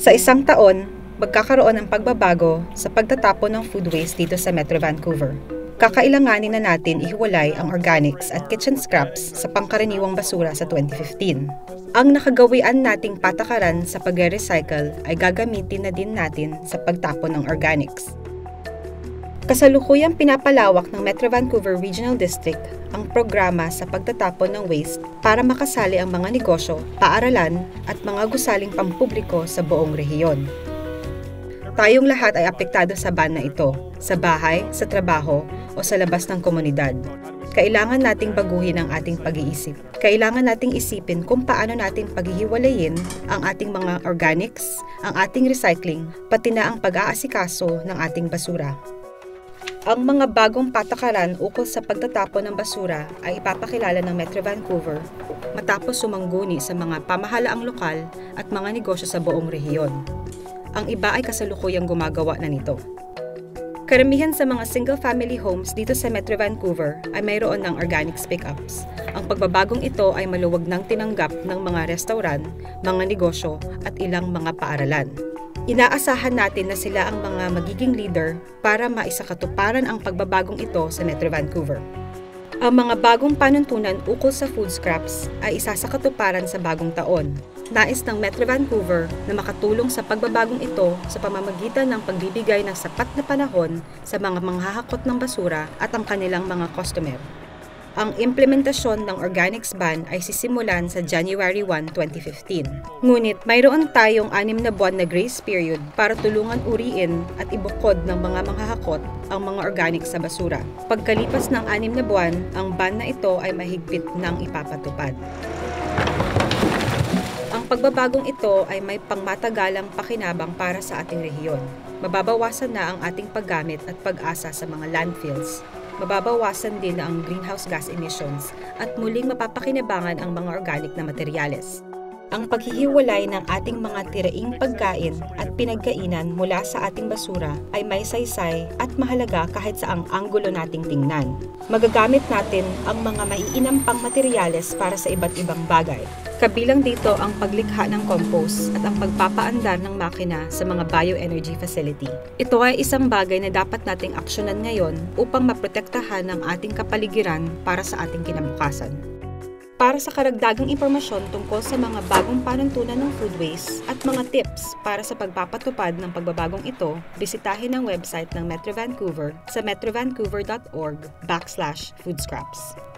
Sa isang taon, magkakaroon ng pagbabago sa pagtatapon ng food waste dito sa Metro Vancouver. Kakailanganin na natin ihiwalay ang organics at kitchen scraps sa pangkaraniwang basura sa 2015. Ang nakagawian nating patakaran sa pagre-recycle ay gagamitin na din natin sa pagtapon ng organics. Kasalukuyang pinapalawak ng Metro Vancouver Regional District ang programa sa pagtatapon ng waste para makasali ang mga negosyo, paaralan at mga gusaling pampubliko sa buong rehiyon. Tayong lahat ay apektado sa ban na ito, sa bahay, sa trabaho o sa labas ng komunidad. Kailangan nating baguhin ang ating pag-iisip. Kailangan nating isipin kung paano natin paghihiwalayin ang ating mga organics, ang ating recycling, pati na ang pag-aasikaso ng ating basura. Ang mga bagong patakaran ukol sa pagtatapon ng basura ay ipapakilala ng Metro Vancouver matapos sumangguni sa mga pamahalaang lokal at mga negosyo sa buong rehiyon. Ang iba ay kasalukuyang gumagawa na nito. Karamihan sa mga single-family homes dito sa Metro Vancouver ay mayroon ng organics pickups. Ang pagbabagong ito ay maluwag ng tinanggap ng mga restaurant, mga negosyo at ilang mga paaralan. Inaasahan natin na sila ang mga magiging leader para maisakatuparan ang pagbabagong ito sa Metro Vancouver. Ang mga bagong panuntunan ukol sa food scraps ay isa sa katuparan sa bagong taon. Nais ng Metro Vancouver na makatulong sa pagbabagong ito sa pamamagitan ng pagbibigay ng sapat na panahon sa mga manghahakot ng basura at ang kanilang mga customer. Ang implementasyon ng organics ban ay sisimulan sa January 1, 2015. Ngunit mayroon tayong 6 na buwan na grace period para tulungan uriin at ibukod ng mga manghahakot ang mga organics sa basura. Pagkalipas ng 6 na buwan, ang ban na ito ay mahigpit ng ipapatupad. Ang pagbabagong ito ay may pangmatagalang pakinabang para sa ating rehiyon. Mababawasan na ang ating paggamit at pag-asa sa mga landfills. Mababawasan din ang greenhouse gas emissions at muling mapapakinabangan ang mga organic na materyales. Ang paghihiwalay ng ating mga tiraing pagkain at pinagkainan mula sa ating basura ay may saysay at mahalaga kahit sa ang anggulo nating tingnan. Magagamit natin ang mga maiinampang materyales para sa iba't ibang bagay. Kabilang dito ang paglikha ng compost at ang pagpapaandar ng makina sa mga bioenergy facility. Ito ay isang bagay na dapat nating aksyonan ngayon upang maprotektahan ang ating kapaligiran para sa ating kinabukasan. Para sa karagdagang impormasyon tungkol sa mga bagong panuntunan ng food waste at mga tips para sa pagpapatupad ng pagbabagong ito, bisitahin ang website ng Metro Vancouver sa metrovancouver.org/foodscraps.